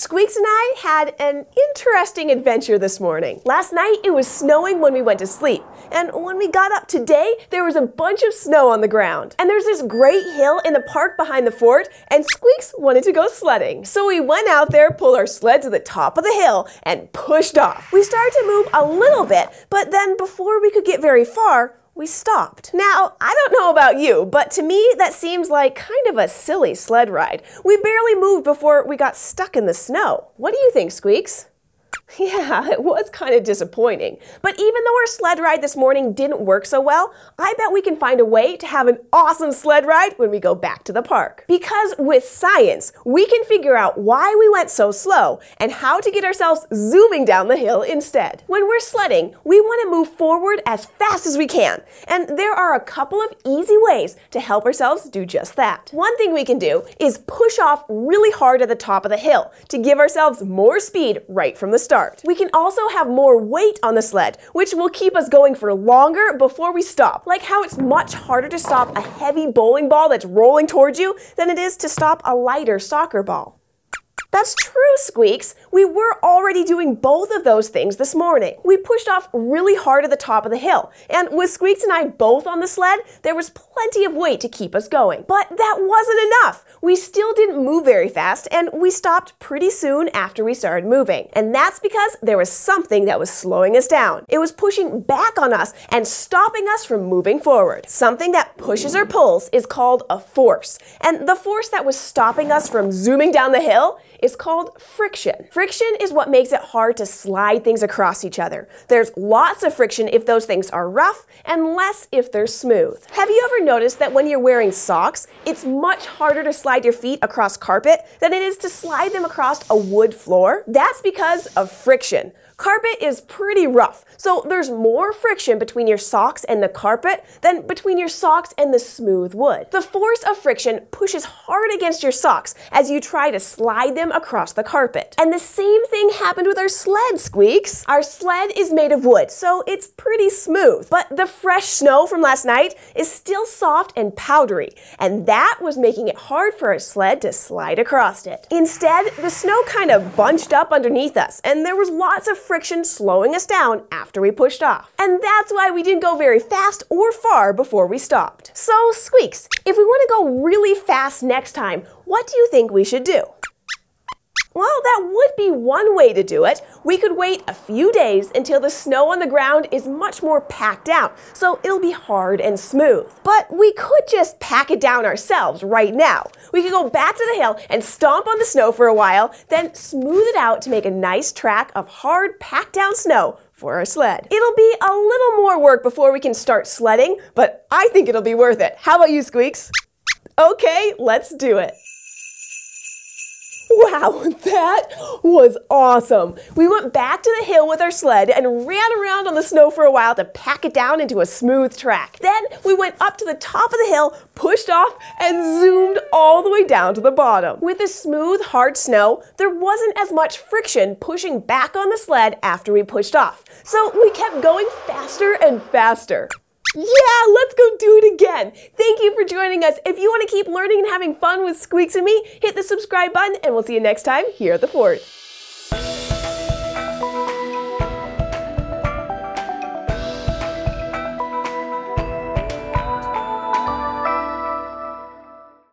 Squeaks and I had an interesting adventure this morning. Last night it was snowing when we went to sleep, and when we got up today, there was a bunch of snow on the ground. And there's this great hill in the park behind the fort, and Squeaks wanted to go sledding. So we went out there, pulled our sled to the top of the hill, and pushed off. We started to move a little bit, but then before we could get very far, we stopped. Now, I don't know about you, but to me that seems like kind of a silly sled ride. We barely moved before we got stuck in the snow. What do you think, Squeaks? Yeah, it was kind of disappointing. But even though our sled ride this morning didn't work so well, I bet we can find a way to have an awesome sled ride when we go back to the park. Because with science, we can figure out why we went so slow and how to get ourselves zooming down the hill instead. When we're sledding, we want to move forward as fast as we can. And there are a couple of easy ways to help ourselves do just that. One thing we can do is push off really hard at the top of the hill to give ourselves more speed right from the start. We can also have more weight on the sled, which will keep us going for longer before we stop. Like how it's much harder to stop a heavy bowling ball that's rolling towards you than it is to stop a lighter soccer ball. That's true, Squeaks. We were already doing both of those things this morning. We pushed off really hard at the top of the hill, and with Squeaks and I both on the sled, there was plenty of weight to keep us going. But that wasn't enough. We still didn't move very fast, and we stopped pretty soon after we started moving. And that's because there was something that was slowing us down. It was pushing back on us and stopping us from moving forward. Something that pushes or pulls is called a force. And the force that was stopping us from zooming down the hill is called friction. Friction is what makes it hard to slide things across each other. There's lots of friction if those things are rough and less if they're smooth. Have you ever noticed that when you're wearing socks, it's much harder to slide your feet across carpet than it is to slide them across a wood floor? That's because of friction. Carpet is pretty rough, so there's more friction between your socks and the carpet than between your socks and the smooth wood. The force of friction pushes hard against your socks as you try to slide them across the carpet. And the same thing happened with our sled, Squeaks. Our sled is made of wood, so it's pretty smooth. But the fresh snow from last night is still soft and powdery, and that was making it hard for our sled to slide across it. Instead, the snow kind of bunched up underneath us, and there was lots of friction slowing us down after we pushed off. And that's why we didn't go very fast or far before we stopped. So, Squeaks, if we want to go really fast next time, what do you think we should do? Well, that would be one way to do it. We could wait a few days until the snow on the ground is much more packed down, so it'll be hard and smooth. But we could just pack it down ourselves right now. We could go back to the hill and stomp on the snow for a while, then smooth it out to make a nice track of hard, packed down snow for our sled. It'll be a little more work before we can start sledding, but I think it'll be worth it. How about you, Squeaks? Okay, let's do it. Wow, that was awesome. We went back to the hill with our sled and ran around on the snow for a while to pack it down into a smooth track. Then we went up to the top of the hill, pushed off, and zoomed all the way down to the bottom. With the smooth, hard snow, there wasn't as much friction pushing back on the sled after we pushed off. So we kept going faster and faster. Yeah, let's go do it again. Thank you for joining us. If you want to keep learning and having fun with Squeaks and me, hit the subscribe button and we'll see you next time here at the fort.